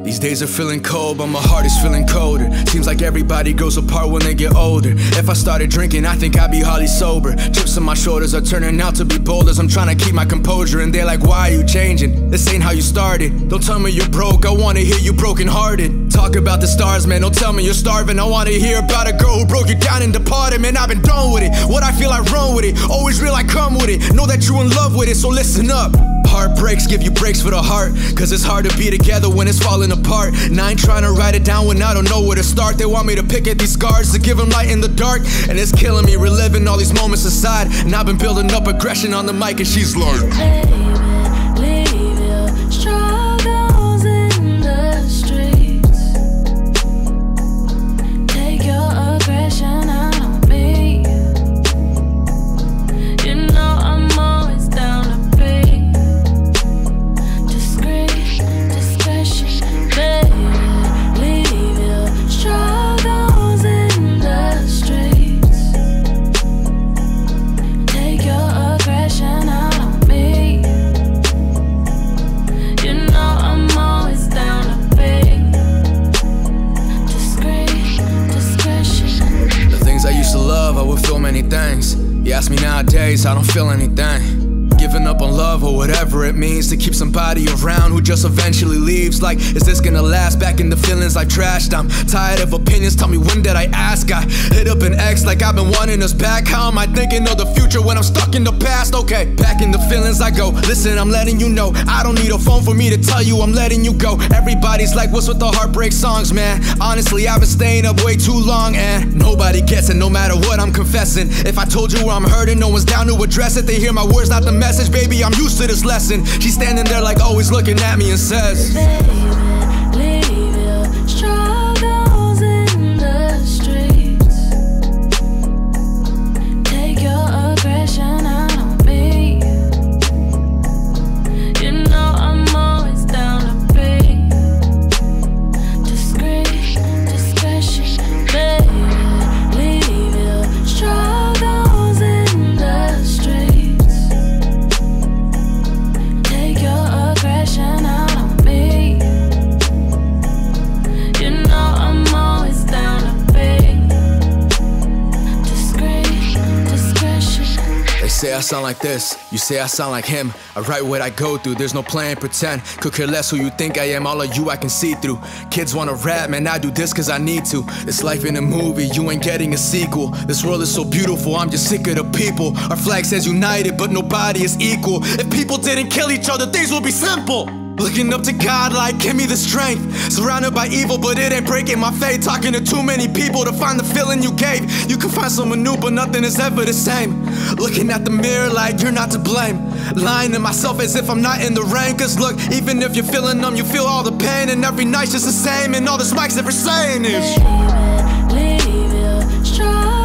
These days are feeling cold, but my heart is feeling colder. Seems like everybody grows apart when they get older. If I started drinking, I think I'd be hardly sober. Chips on my shoulders are turning out to be boulders. I'm trying to keep my composure, and they're like, why are you changing? This ain't how you started. Don't tell me you're broke, I wanna hear you broken hearted. Talk about the stars, man, don't tell me you're starving. I wanna hear about a girl who broke you down and departed. Man, I've been done with it. What I feel, I run with it. Always real, I come with it. Know that you in love with it, so listen up. Heartbreaks give you breaks for the heart, cause it's hard to be together when it's falling apart. And I ain't trying to write it down when I don't know where to start. They want me to pick at these scars to give them light in the dark, and it's killing me, reliving all these moments aside. And I've been building up aggression on the mic, and she's like, baby, leave your struggles in the streets. Take your aggression out on me. You know I'm always down to pay. Discretion, baby, leave your struggles in the streets. Take your aggression out on me. You know I'm always down to pay. Discretion. the things I used to love, I would feel many things. You ask me nowadays, I don't feel anything. Giving up on love or whatever it means to keep somebody around who just eventually leaves. Like, is this gonna last? Back in the feelings I've trashed. I'm tired of opinions, tell me when did I ask? I hit up an ex like I've been wanting us back. How am I thinking of the future when I'm stuck in the past? Okay, back in the feelings I go. Listen, I'm letting you know, I don't need a phone for me to tell you I'm letting you go. Everybody's like, what's with the heartbreak songs, man? Honestly, I've been staying up way too long, and nobody gets it, no matter what I'm confessing. If I told you I'm hurting, no one's down to address it. They hear my words, not the message. Baby, I'm used to this lesson. She's standing there like always looking at me and says, baby, leave your struggles in the streets. Take your aggression out on me. You know I'm always down to pay. Discretion, baby, leave your struggles in the streets. Take your aggression out on me. You know I'm always down to pay. Discretion. they say I sound like this, you say I sound like him. I write what I go through, there's no playing pretend. Could care less who you think I am, all of you I can see through. Kids wanna rap, man, I do this cause I need to. This life in a movie, you ain't getting a sequel. This world is so beautiful, I'm just sick of the people. Our flag says united, but nobody is equal. If people didn't kill each other, things would be simple. Looking up to God like, give me the strength. Surrounded by evil, but it ain't breaking my faith. Talking to too many people to find the feeling you gave. You can find someone new, but nothing is ever the same. Looking at the mirror like you're not to blame. Lying to myself as if I'm not in the rain. Cause look, even if you're feeling numb, you feel all the pain. And every night's just the same, and all this mic's ever saying is, Baby, leave your struggles